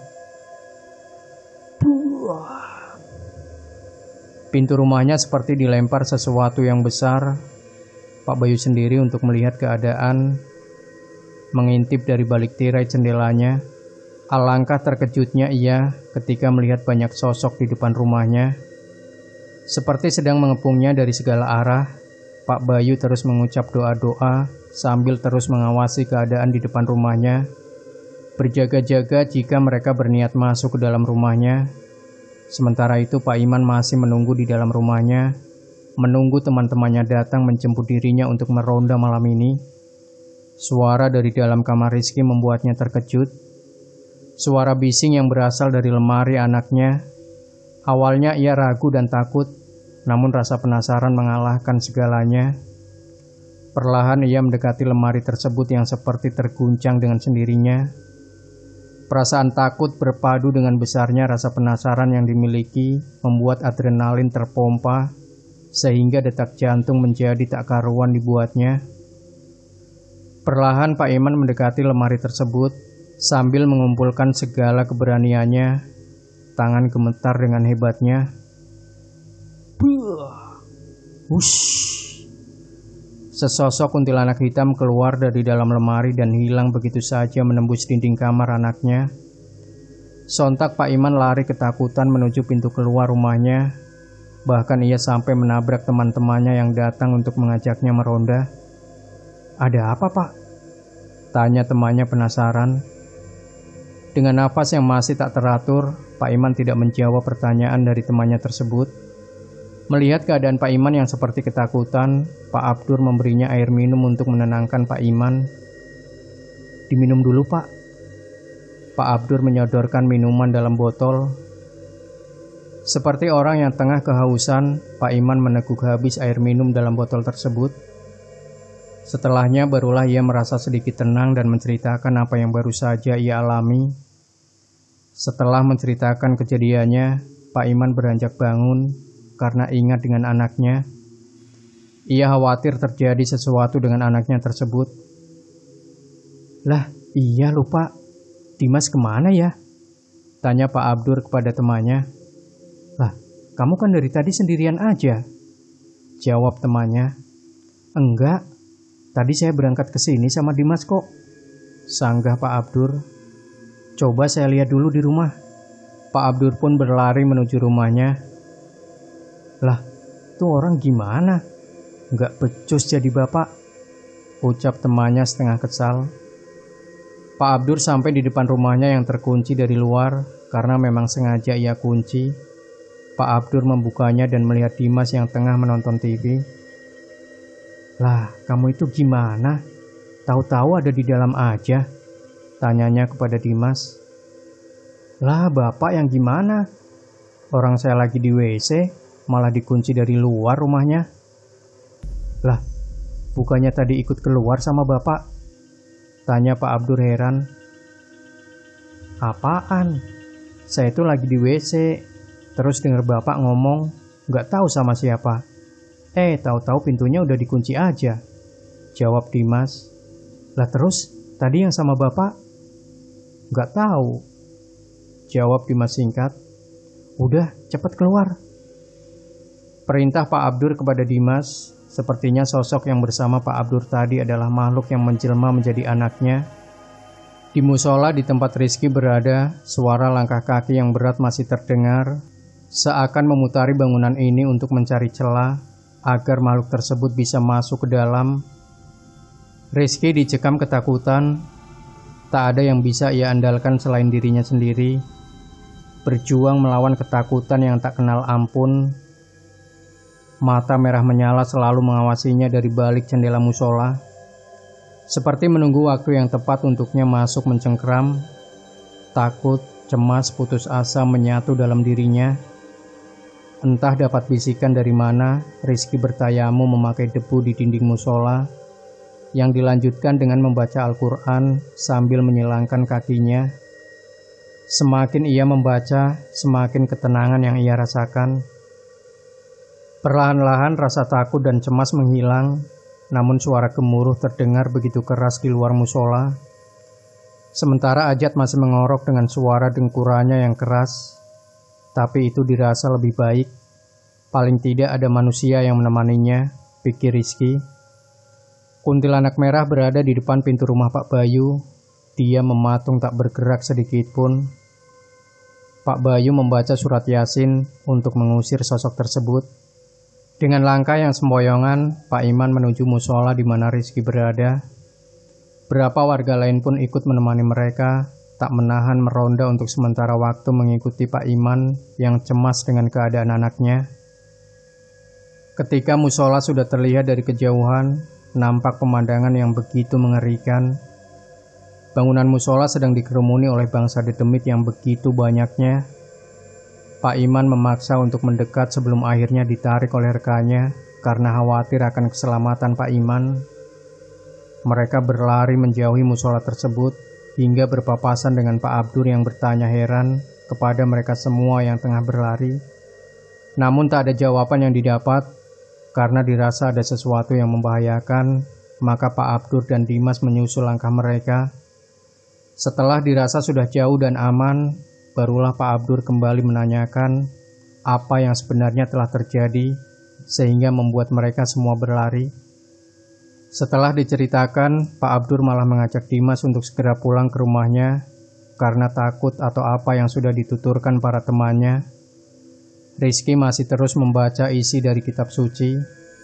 Buah. Pintu rumahnya seperti dilempar sesuatu yang besar. Pak Bayu sendiri untuk melihat keadaan, mengintip dari balik tirai jendelanya. Alangkah terkejutnya ia ketika melihat banyak sosok di depan rumahnya. Seperti sedang mengepungnya dari segala arah, Pak Bayu terus mengucap doa-doa sambil terus mengawasi keadaan di depan rumahnya, berjaga-jaga jika mereka berniat masuk ke dalam rumahnya. Sementara itu Pak Iman masih menunggu di dalam rumahnya, menunggu teman-temannya datang menjemput dirinya untuk meronda malam ini. Suara dari dalam kamar Rizky membuatnya terkejut. Suara bising yang berasal dari lemari anaknya. Awalnya ia ragu dan takut, namun rasa penasaran mengalahkan segalanya. Perlahan ia mendekati lemari tersebut yang seperti terguncang dengan sendirinya. Perasaan takut berpadu dengan besarnya rasa penasaran yang dimiliki membuat adrenalin terpompa, sehingga detak jantung menjadi tak karuan dibuatnya. Perlahan Pak Iman mendekati lemari tersebut. Sambil mengumpulkan segala keberaniannya, tangan gemetar dengan hebatnya. Buah. Wush. Sesosok kuntilanak hitam keluar dari dalam lemari dan hilang begitu saja menembus dinding kamar anaknya. Sontak Pak Iman lari ketakutan menuju pintu keluar rumahnya. Bahkan ia sampai menabrak teman-temannya yang datang untuk mengajaknya meronda. "Ada apa, Pak?" tanya temannya penasaran. Dengan nafas yang masih tak teratur, Pak Iman tidak menjawab pertanyaan dari temannya tersebut. Melihat keadaan Pak Iman yang seperti ketakutan, Pak Abdur memberinya air minum untuk menenangkan Pak Iman. "Diminum dulu, Pak." Pak Abdur menyodorkan minuman dalam botol. Seperti orang yang tengah kehausan, Pak Iman meneguk habis air minum dalam botol tersebut. Setelahnya barulah ia merasa sedikit tenang dan menceritakan apa yang baru saja ia alami. Setelah menceritakan kejadiannya, Pak Iman beranjak bangun karena ingat dengan anaknya. Ia khawatir terjadi sesuatu dengan anaknya tersebut. "Lah, iya lupa. Dimas kemana ya?" tanya Pak Abdur kepada temannya. "Lah, kamu kan dari tadi sendirian aja," jawab temannya. "Enggak. Tadi saya berangkat ke sini sama Dimas kok," sanggah Pak Abdur. "Coba saya lihat dulu di rumah." Pak Abdur pun berlari menuju rumahnya. "Lah, tuh orang gimana? Nggak becus jadi bapak," ucap temannya setengah kesal. Pak Abdur sampai di depan rumahnya yang terkunci dari luar karena memang sengaja ia kunci. Pak Abdur membukanya dan melihat Dimas yang tengah menonton T V. "Lah, kamu itu gimana? Tahu-tahu ada di dalam aja," tanyanya kepada Dimas. "Lah, bapak yang gimana? Orang saya lagi di W C, malah dikunci dari luar rumahnya." "Lah, bukannya tadi ikut keluar sama bapak?" tanya Pak Abdur heran. "Apaan? Saya itu lagi di W C, terus dengar bapak ngomong, nggak tahu sama siapa. Eh, tahu-tahu pintunya udah dikunci aja," jawab Dimas. "Lah terus, tadi yang sama bapak?" "Nggak tahu," jawab Dimas singkat. "Udah, cepat keluar," perintah Pak Abdur kepada Dimas. Sepertinya sosok yang bersama Pak Abdur tadi adalah makhluk yang menjelma menjadi anaknya. Di musola di tempat Rizky berada, suara langkah kaki yang berat masih terdengar, seakan memutari bangunan ini untuk mencari celah agar makhluk tersebut bisa masuk ke dalam. Rizky dicekam ketakutan. Tak ada yang bisa ia andalkan selain dirinya sendiri. Berjuang melawan ketakutan yang tak kenal ampun. Mata merah menyala selalu mengawasinya dari balik jendela musola. Seperti menunggu waktu yang tepat untuknya masuk mencengkram. Takut, cemas, putus asa menyatu dalam dirinya. Entah dapat bisikan dari mana, Rizky bertayamu memakai debu di dinding musola, yang dilanjutkan dengan membaca Al-Quran sambil menyilangkan kakinya. Semakin ia membaca, semakin ketenangan yang ia rasakan. Perlahan-lahan rasa takut dan cemas menghilang, namun suara gemuruh terdengar begitu keras di luar musola. Sementara Ajat masih mengorok dengan suara dengkurannya yang keras, tapi itu dirasa lebih baik. Paling tidak ada manusia yang menemaninya, pikir Rizky. Kuntilanak merah berada di depan pintu rumah Pak Bayu. Dia mematung tak bergerak sedikit pun. Pak Bayu membaca surat Yasin untuk mengusir sosok tersebut. Dengan langkah yang semboyongan, Pak Iman menuju musola di mana Rizky berada. Berapa warga lain pun ikut menemani mereka, tak menahan meronda untuk sementara waktu mengikuti Pak Iman yang cemas dengan keadaan anaknya. Ketika musola sudah terlihat dari kejauhan, nampak pemandangan yang begitu mengerikan. Bangunan musola sedang dikerumuni oleh bangsa dedemit yang begitu banyaknya. Pak Iman memaksa untuk mendekat sebelum akhirnya ditarik oleh rekannya karena khawatir akan keselamatan Pak Iman. Mereka berlari menjauhi musola tersebut hingga berpapasan dengan Pak Abdur yang bertanya heran kepada mereka semua yang tengah berlari. Namun tak ada jawaban yang didapat karena dirasa ada sesuatu yang membahayakan, maka Pak Abdur dan Dimas menyusul langkah mereka. Setelah dirasa sudah jauh dan aman, barulah Pak Abdur kembali menanyakan apa yang sebenarnya telah terjadi, sehingga membuat mereka semua berlari. Setelah diceritakan, Pak Abdur malah mengajak Dimas untuk segera pulang ke rumahnya, karena takut atau apa yang sudah dituturkan para temannya. Rizky masih terus membaca isi dari kitab suci.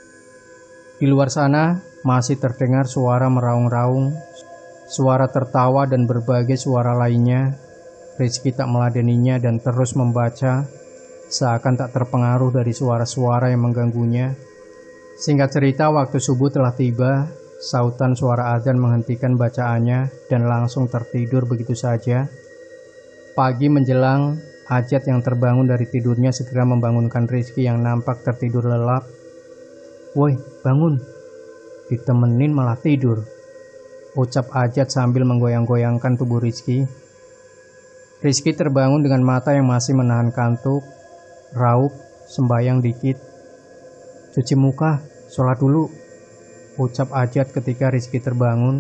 Di luar sana, masih terdengar suara meraung-raung, suara tertawa dan berbagai suara lainnya. Rizky tak meladeninya dan terus membaca, seakan tak terpengaruh dari suara-suara yang mengganggunya. Singkat cerita, waktu subuh telah tiba. Sautan suara azan menghentikan bacaannya dan langsung tertidur begitu saja. Pagi menjelang, Ajat yang terbangun dari tidurnya segera membangunkan Rizky yang nampak tertidur lelap. "Woi, bangun." Ditemenin malah tidur, ucap Ajat sambil menggoyang-goyangkan tubuh Rizky. Rizky terbangun dengan mata yang masih menahan kantuk. Raup, sembayang dikit. "Cuci muka, sholat dulu," ucap Ajat ketika Rizky terbangun.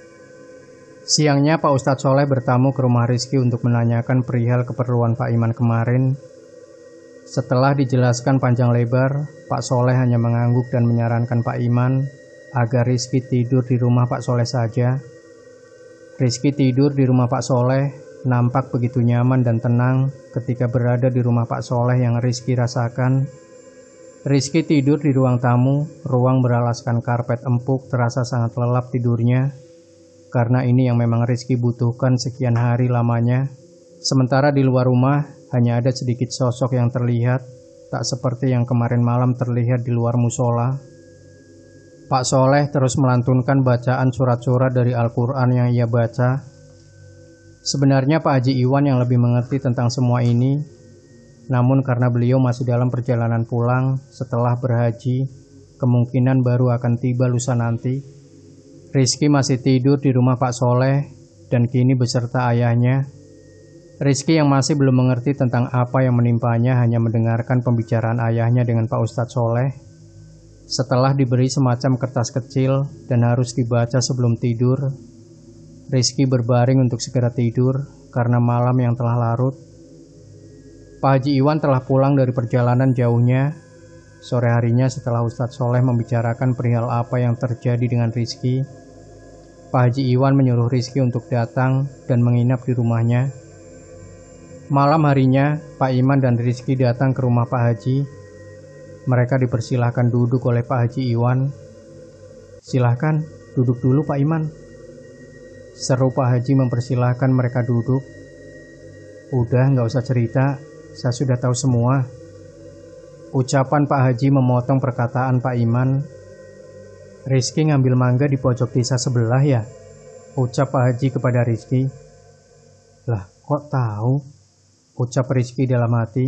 Siangnya Pak Ustadz Soleh bertamu ke rumah Rizky untuk menanyakan perihal keperluan Pak Iman kemarin. Setelah dijelaskan panjang lebar, Pak Soleh hanya mengangguk dan menyarankan Pak Iman agar Rizky tidur di rumah Pak Soleh saja. Rizky tidur di rumah Pak Soleh, nampak begitu nyaman dan tenang ketika berada di rumah Pak Soleh yang Rizky rasakan. Rizky tidur di ruang tamu, ruang beralaskan karpet empuk terasa sangat lelap tidurnya, karena ini yang memang Rizky butuhkan sekian hari lamanya. Sementara di luar rumah, hanya ada sedikit sosok yang terlihat, tak seperti yang kemarin malam terlihat di luar musola. Pak Soleh terus melantunkan bacaan surat-surat dari Al-Quran yang ia baca. Sebenarnya Pak Haji Iwan yang lebih mengerti tentang semua ini, namun karena beliau masih dalam perjalanan pulang setelah berhaji, kemungkinan baru akan tiba lusa nanti. Rizky masih tidur di rumah Pak Soleh dan kini beserta ayahnya. Rizky yang masih belum mengerti tentang apa yang menimpanya hanya mendengarkan pembicaraan ayahnya dengan Pak Ustadz Soleh. Setelah diberi semacam kertas kecil dan harus dibaca sebelum tidur, Rizky berbaring untuk segera tidur karena malam yang telah larut. Pak Haji Iwan telah pulang dari perjalanan jauhnya. Sore harinya setelah Ustadz Soleh membicarakan perihal apa yang terjadi dengan Rizky, Pak Haji Iwan menyuruh Rizky untuk datang dan menginap di rumahnya. Malam harinya, Pak Iman dan Rizky datang ke rumah Pak Haji. Mereka dipersilahkan duduk oleh Pak Haji Iwan. "Silahkan, duduk dulu Pak Iman," seru Pak Haji mempersilahkan mereka duduk. "Udah, nggak usah cerita, saya sudah tahu semua," ucapan Pak Haji memotong perkataan Pak Iman. "Rizky ngambil mangga di pojok desa sebelah ya?" ucap Pak Haji kepada Rizky. "Lah, kok tahu?" ucap Rizky dalam hati.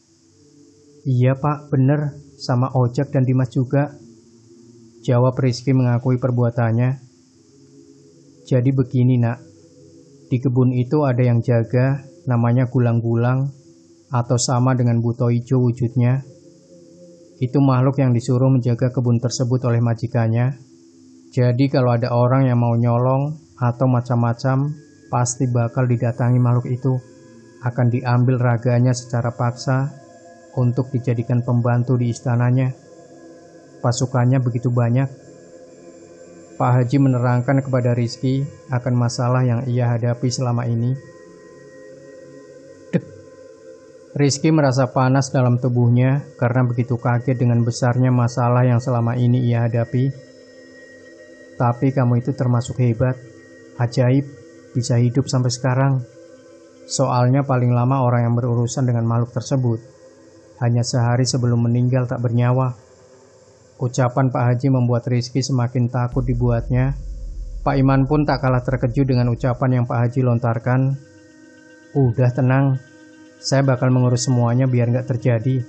"Iya Pak, bener, sama Ojak dan Dimas juga," jawab Rizky mengakui perbuatannya. "Jadi begini nak, di kebun itu ada yang jaga, namanya gulang-gulang, atau sama dengan buto ijo wujudnya. Itu makhluk yang disuruh menjaga kebun tersebut oleh majikannya. Jadi kalau ada orang yang mau nyolong atau macam-macam, pasti bakal didatangi makhluk itu. Akan diambil raganya secara paksa untuk dijadikan pembantu di istananya. Pasukannya begitu banyak. Pak Haji menerangkan kepada Rizky akan masalah yang ia hadapi selama ini. Dek. Rizky merasa panas dalam tubuhnya karena begitu kaget dengan besarnya masalah yang selama ini ia hadapi. Tapi kamu itu termasuk hebat, ajaib, bisa hidup sampai sekarang. Soalnya paling lama orang yang berurusan dengan makhluk tersebut hanya sehari sebelum meninggal tak bernyawa. Ucapan Pak Haji membuat Rizky semakin takut dibuatnya. Pak Iman pun tak kalah terkejut dengan ucapan yang Pak Haji lontarkan. Udah tenang, saya bakal mengurus semuanya biar gak terjadi.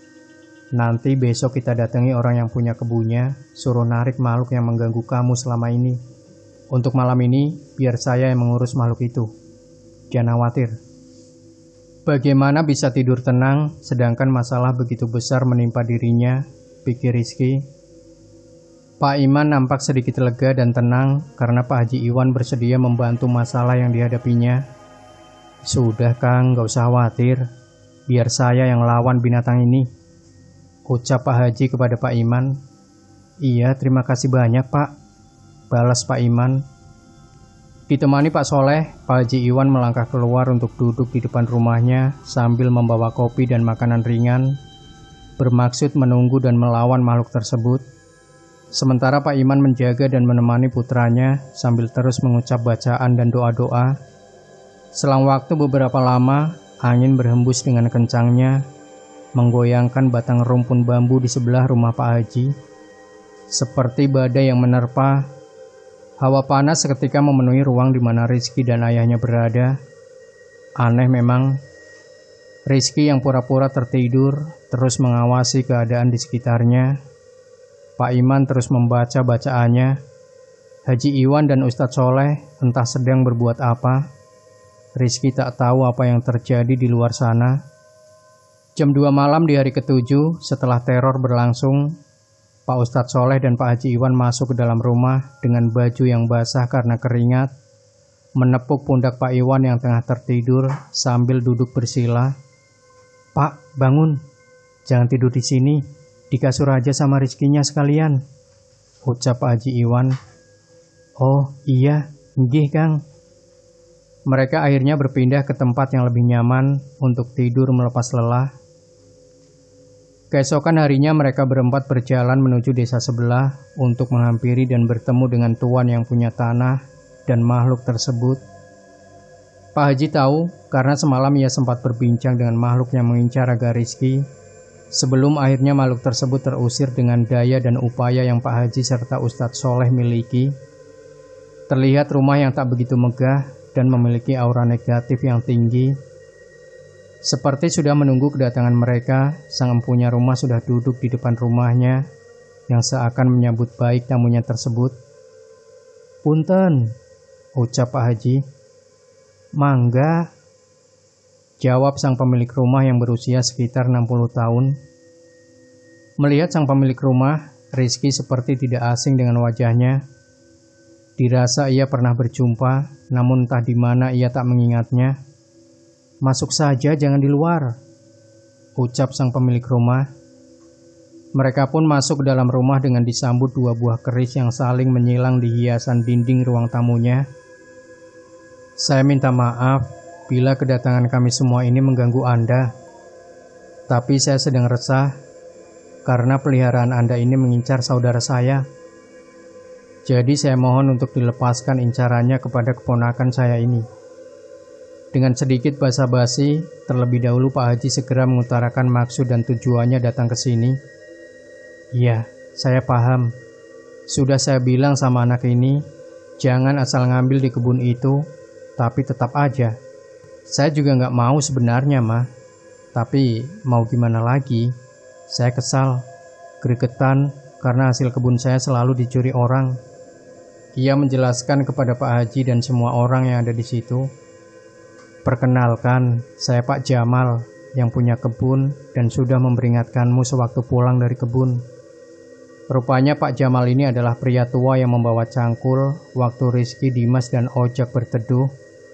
Nanti besok kita datangi orang yang punya kebunnya, suruh narik makhluk yang mengganggu kamu selama ini. Untuk malam ini, biar saya yang mengurus makhluk itu. Jangan khawatir. Bagaimana bisa tidur tenang, sedangkan masalah begitu besar menimpa dirinya, pikir Rizky. Pak Iman nampak sedikit lega dan tenang karena Pak Haji Iwan bersedia membantu masalah yang dihadapinya. Sudah Kang, gak usah khawatir. Biar saya yang lawan binatang ini, ucap Pak Haji kepada Pak Iman. Iya, terima kasih banyak Pak, balas Pak Iman. Ditemani Pak Soleh, Pak Haji Iwan melangkah keluar untuk duduk di depan rumahnya sambil membawa kopi dan makanan ringan, bermaksud menunggu dan melawan makhluk tersebut. Sementara Pak Iman menjaga dan menemani putranya sambil terus mengucap bacaan dan doa-doa. Selang waktu beberapa lama, angin berhembus dengan kencangnya, menggoyangkan batang rumpun bambu di sebelah rumah Pak Haji. Seperti badai yang menerpa, hawa panas seketika memenuhi ruang di mana Rizky dan ayahnya berada. Aneh memang, Rizky yang pura-pura tertidur terus mengawasi keadaan di sekitarnya. Pak Iman terus membaca bacaannya. Haji Iwan dan Ustadz Soleh entah sedang berbuat apa. Rizky tak tahu apa yang terjadi di luar sana. Jam dua malam di hari ketujuh setelah teror berlangsung, Pak Ustadz Soleh dan Pak Haji Iwan masuk ke dalam rumah dengan baju yang basah karena keringat, menepuk pundak Pak Iwan yang tengah tertidur sambil duduk bersila. Pak, bangun. Jangan tidur di sini. Di kasur aja sama Rizkinya sekalian, ucap Pak Haji Iwan. Oh iya, nggih Kang. Mereka akhirnya berpindah ke tempat yang lebih nyaman untuk tidur melepas lelah. Keesokan harinya mereka berempat berjalan menuju desa sebelah untuk menghampiri dan bertemu dengan tuan yang punya tanah dan makhluk tersebut. Pak Haji tahu karena semalam ia sempat berbincang dengan makhluk yang mengincar raga Rizky sebelum akhirnya makhluk tersebut terusir dengan daya dan upaya yang Pak Haji serta Ustadz Soleh miliki. Terlihat rumah yang tak begitu megah dan memiliki aura negatif yang tinggi. Seperti sudah menunggu kedatangan mereka, sang empunya rumah sudah duduk di depan rumahnya yang seakan menyambut baik tamunya tersebut. Punten, ucap Pak Haji. Mangga, jawab sang pemilik rumah yang berusia sekitar enam puluh tahun. Melihat sang pemilik rumah, Rizky seperti tidak asing dengan wajahnya. Dirasa ia pernah berjumpa, namun entah di mana ia tak mengingatnya. Masuk saja, jangan di luar, ucap sang pemilik rumah. Mereka pun masuk ke dalam rumah dengan disambut dua buah keris yang saling menyilang di hiasan dinding ruang tamunya. Saya minta maaf bila kedatangan kami semua ini mengganggu Anda. Tapi saya sedang resah karena peliharaan Anda ini mengincar saudara saya. Jadi saya mohon untuk dilepaskan incarannya kepada keponakan saya ini. Dengan sedikit basa-basi, terlebih dahulu Pak Haji segera mengutarakan maksud dan tujuannya datang ke sini. Iya, saya paham. Sudah saya bilang sama anak ini, jangan asal ngambil di kebun itu, tapi tetap aja. Saya juga nggak mau sebenarnya, Ma. Tapi mau gimana lagi? Saya kesal, gregetan karena hasil kebun saya selalu dicuri orang. Ia menjelaskan kepada Pak Haji dan semua orang yang ada di situ. Perkenalkan, saya Pak Jamal yang punya kebun dan sudah memperingatkanmu sewaktu pulang dari kebun. Rupanya Pak Jamal ini adalah pria tua yang membawa cangkul waktu Rizky, Dimas, dan Ojak berteduh.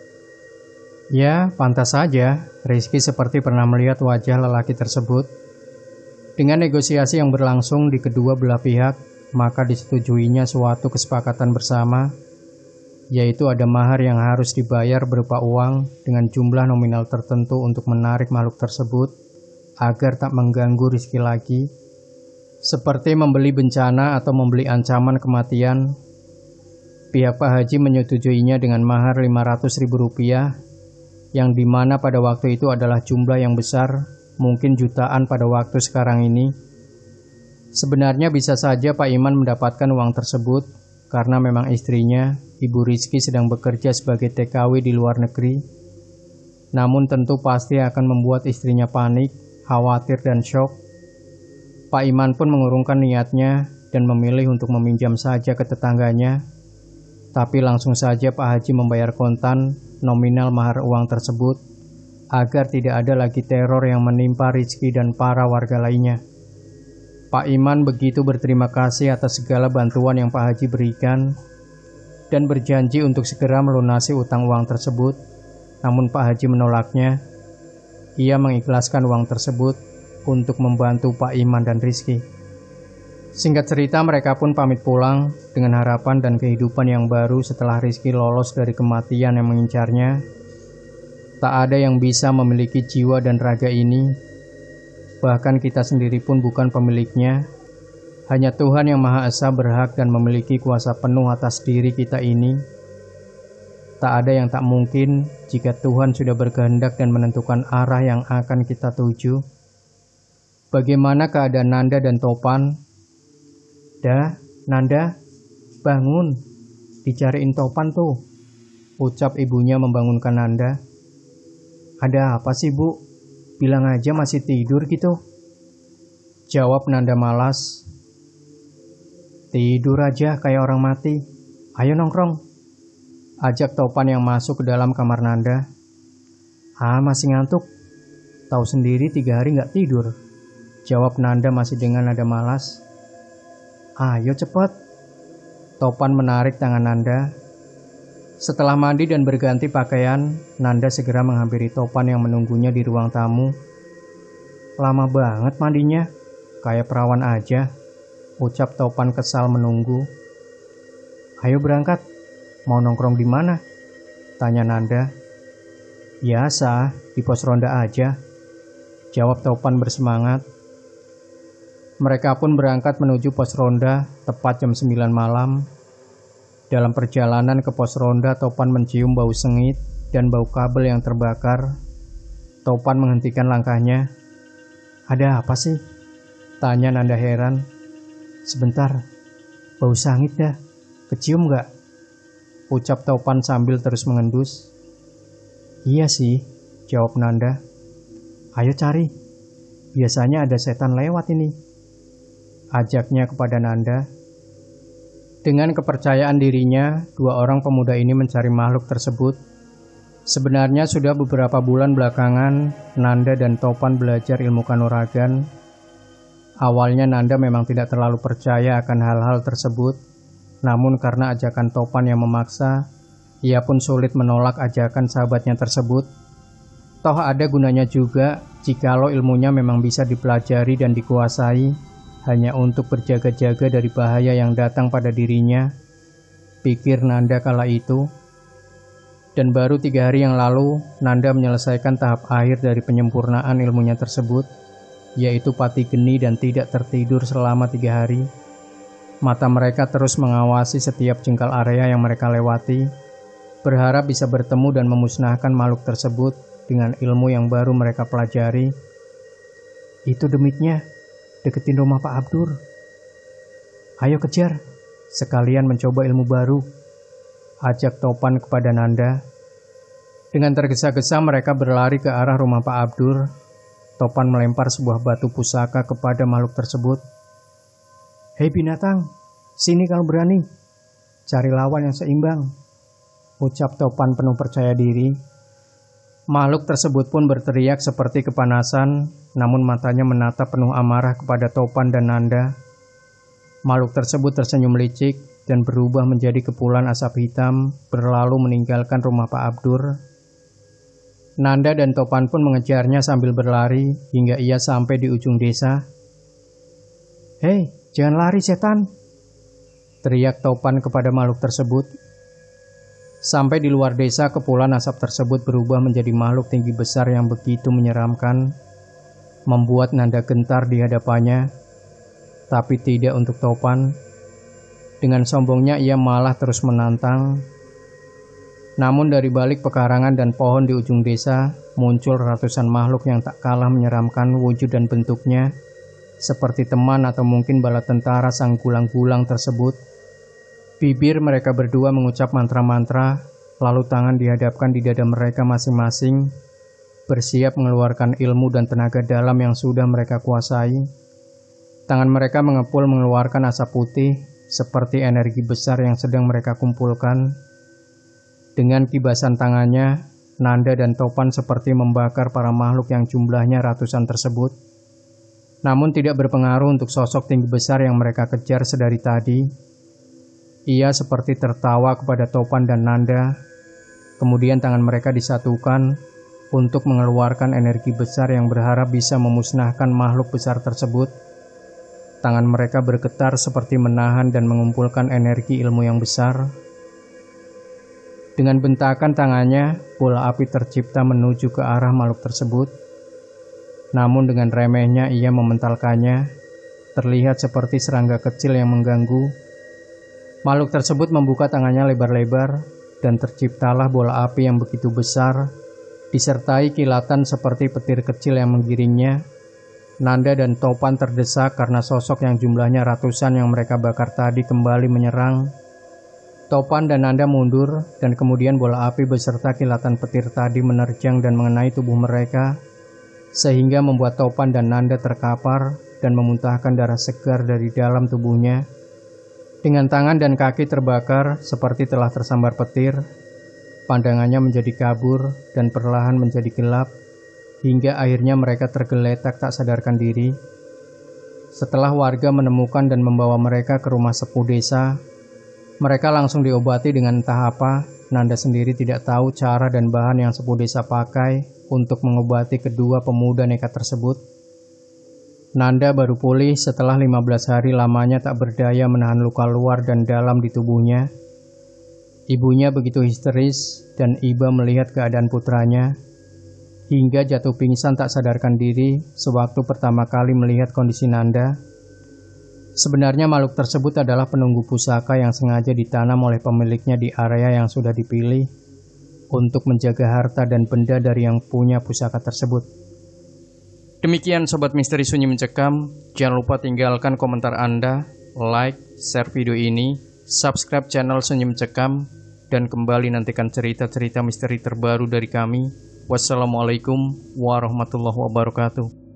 Ya, pantas saja Rizky seperti pernah melihat wajah lelaki tersebut. Dengan negosiasi yang berlangsung di kedua belah pihak, maka disetujuinya suatu kesepakatan bersama, yaitu ada mahar yang harus dibayar berupa uang dengan jumlah nominal tertentu untuk menarik makhluk tersebut agar tak mengganggu Rizky lagi, seperti membeli bencana atau membeli ancaman kematian. Pihak Pak Haji menyetujuinya dengan mahar lima ratus ribu rupiah, yang dimana pada waktu itu adalah jumlah yang besar, mungkin jutaan pada waktu sekarang ini. Sebenarnya bisa saja Pak Iman mendapatkan uang tersebut karena memang istrinya, Ibu Rizky, sedang bekerja sebagai T K W di luar negeri. Namun tentu pasti akan membuat istrinya panik, khawatir, dan syok. Pak Iman pun mengurungkan niatnya dan memilih untuk meminjam saja ke tetangganya. Tapi langsung saja Pak Haji membayar kontan nominal mahar uang tersebut agar tidak ada lagi teror yang menimpa Rizky dan para warga lainnya. Pak Iman begitu berterima kasih atas segala bantuan yang Pak Haji berikan dan berjanji untuk segera melunasi utang uang tersebut. Namun Pak Haji menolaknya. Ia mengikhlaskan uang tersebut untuk membantu Pak Iman dan Rizky. Singkat cerita, mereka pun pamit pulang dengan harapan dan kehidupan yang baru setelah Rizky lolos dari kematian yang mengincarnya. Tak ada yang bisa memiliki jiwa dan raga ini. Bahkan kita sendiri pun bukan pemiliknya. Hanya Tuhan yang Maha Esa berhak dan memiliki kuasa penuh atas diri kita ini. Tak ada yang tak mungkin jika Tuhan sudah berkehendak dan menentukan arah yang akan kita tuju. Bagaimana keadaan Nanda dan Topan? Dah, Nanda, bangun. Dicariin Topan tuh, ucap ibunya membangunkan Nanda. Ada apa sih, Bu? Bilang aja masih tidur gitu, jawab Nanda malas. Tidur aja kayak orang mati. Ayo nongkrong, ajak Topan yang masuk ke dalam kamar Nanda. Ah, masih ngantuk. Tahu sendiri tiga hari gak tidur, jawab Nanda masih dengan nada malas. Ayo cepet. Topan menarik tangan Nanda. Setelah mandi dan berganti pakaian, Nanda segera menghampiri Topan yang menunggunya di ruang tamu. Lama banget mandinya, kayak perawan aja, ucap Topan kesal menunggu. Ayo berangkat, mau nongkrong di mana? Tanya Nanda. Biasa, di pos ronda aja, jawab Topan bersemangat. Mereka pun berangkat menuju pos ronda tepat jam sembilan malam. Dalam perjalanan ke pos ronda, Topan mencium bau sengit dan bau kabel yang terbakar. Topan menghentikan langkahnya. Ada apa sih? Tanya Nanda heran. Sebentar, bau sangit dah. Kecium gak? Ucap Topan sambil terus mengendus. Iya sih, jawab Nanda. Ayo cari, biasanya ada setan lewat ini, ajaknya kepada Nanda. Dengan kepercayaan dirinya, dua orang pemuda ini mencari makhluk tersebut. Sebenarnya sudah beberapa bulan belakangan, Nanda dan Topan belajar ilmu kanuragan. Awalnya Nanda memang tidak terlalu percaya akan hal-hal tersebut, namun karena ajakan Topan yang memaksa, ia pun sulit menolak ajakan sahabatnya tersebut. Toh ada gunanya juga jikalau ilmunya memang bisa dipelajari dan dikuasai, hanya untuk berjaga-jaga dari bahaya yang datang pada dirinya, pikir Nanda kala itu. Dan baru tiga hari yang lalu, Nanda menyelesaikan tahap akhir dari penyempurnaan ilmunya tersebut, yaitu pati geni dan tidak tertidur selama tiga hari. Mata mereka terus mengawasi setiap jengkal area yang mereka lewati, berharap bisa bertemu dan memusnahkan makhluk tersebut dengan ilmu yang baru mereka pelajari. Itu demitnya, deketin rumah Pak Abdur. Ayo kejar, sekalian mencoba ilmu baru, ajak Topan kepada Nanda. Dengan tergesa-gesa mereka berlari ke arah rumah Pak Abdur. Topan melempar sebuah batu pusaka kepada makhluk tersebut. Hei binatang, sini kalau berani, cari lawan yang seimbang, ucap Topan penuh percaya diri. Makhluk tersebut pun berteriak seperti kepanasan, namun matanya menatap penuh amarah kepada Topan dan Nanda. Makhluk tersebut tersenyum licik dan berubah menjadi kepulan asap hitam, berlalu meninggalkan rumah Pak Abdur. Nanda dan Topan pun mengejarnya sambil berlari hingga ia sampai di ujung desa. "Hei, jangan lari setan!" teriak Topan kepada makhluk tersebut. Sampai di luar desa, kepulan asap tersebut berubah menjadi makhluk tinggi besar yang begitu menyeramkan, membuat Nanda gentar di hadapannya, tapi tidak untuk Topan. Dengan sombongnya ia malah terus menantang. Namun dari balik pekarangan dan pohon di ujung desa, muncul ratusan makhluk yang tak kalah menyeramkan wujud dan bentuknya, seperti teman atau mungkin bala tentara sang gulang-gulang tersebut. Bibir mereka berdua mengucap mantra-mantra, lalu tangan dihadapkan di dada mereka masing-masing, bersiap mengeluarkan ilmu dan tenaga dalam yang sudah mereka kuasai. Tangan mereka mengepul mengeluarkan asap putih, seperti energi besar yang sedang mereka kumpulkan. Dengan kibasan tangannya, Nanda dan Topan seperti membakar para makhluk yang jumlahnya ratusan tersebut. Namun tidak berpengaruh untuk sosok tinggi besar yang mereka kejar sedari tadi. Ia seperti tertawa kepada Topan dan Nanda. Kemudian tangan mereka disatukan untuk mengeluarkan energi besar yang berharap bisa memusnahkan makhluk besar tersebut. Tangan mereka bergetar seperti menahan dan mengumpulkan energi ilmu yang besar. Dengan bentakan tangannya, bola api tercipta menuju ke arah makhluk tersebut. Namun dengan remehnya ia mementalkannya, terlihat seperti serangga kecil yang mengganggu. Makhluk tersebut membuka tangannya lebar-lebar, dan terciptalah bola api yang begitu besar, disertai kilatan seperti petir kecil yang menggiringnya. Nanda dan Topan terdesak karena sosok yang jumlahnya ratusan yang mereka bakar tadi kembali menyerang. Topan dan Nanda mundur, dan kemudian bola api beserta kilatan petir tadi menerjang dan mengenai tubuh mereka, sehingga membuat Topan dan Nanda terkapar dan memuntahkan darah segar dari dalam tubuhnya. Dengan tangan dan kaki terbakar seperti telah tersambar petir, pandangannya menjadi kabur dan perlahan menjadi gelap, hingga akhirnya mereka tergeletak tak sadarkan diri. Setelah warga menemukan dan membawa mereka ke rumah sepuh desa, mereka langsung diobati dengan entah apa. Nanda sendiri tidak tahu cara dan bahan yang sepuh desa pakai untuk mengobati kedua pemuda nekat tersebut. Nanda baru pulih setelah lima belas hari lamanya tak berdaya menahan luka luar dan dalam di tubuhnya. Ibunya begitu histeris dan iba melihat keadaan putranya, hingga jatuh pingsan tak sadarkan diri sewaktu pertama kali melihat kondisi Nanda. Sebenarnya makhluk tersebut adalah penunggu pusaka yang sengaja ditanam oleh pemiliknya di area yang sudah dipilih untuk menjaga harta dan benda dari yang punya pusaka tersebut. Demikian Sobat Misteri Sunyi Mencekam, jangan lupa tinggalkan komentar Anda, like, share video ini, subscribe channel Sunyi Mencekam, dan kembali nantikan cerita-cerita misteri terbaru dari kami. Wassalamualaikum warahmatullahi wabarakatuh.